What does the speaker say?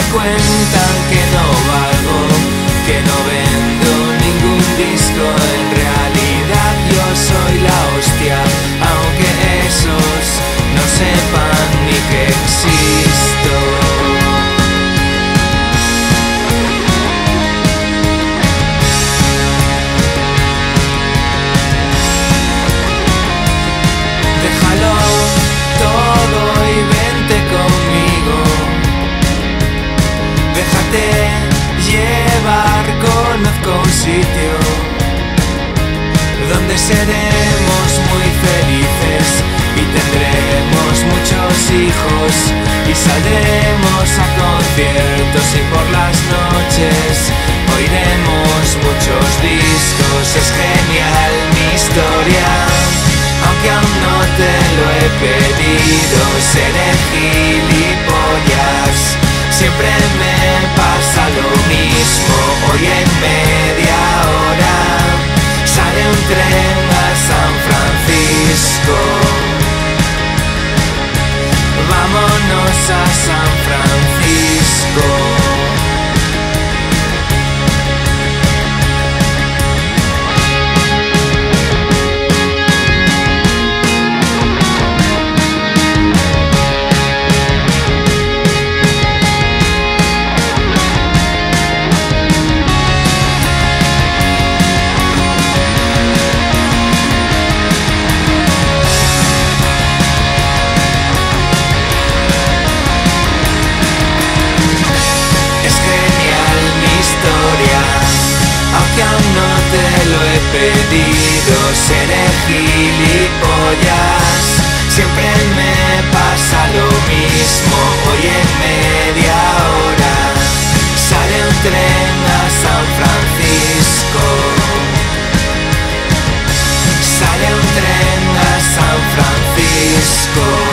cuentan que no valgo, que no vendo ningún disco. En realidad yo soy la hostia, aunque esos no sepan ni que existo. Déjalo todo y vente conmigo. Déjate llevar, conozco un sitio donde seremos muy felices y tendremos muchos hijos y saldremos a conciertos y por las noches oiremos muchos discos. Es genial mi historia, aunque aún no te lo he pedido. Seré gilipollas, siempre me pasa lo mismo. Hoy en media hora sale un tren a San Francisco. Vámonos a San Francisco. Aunque aún no te lo he pedido, seré gilipollas, siempre me pasa lo mismo. Hoy en media hora sale un tren a San Francisco. Sale un tren a San Francisco.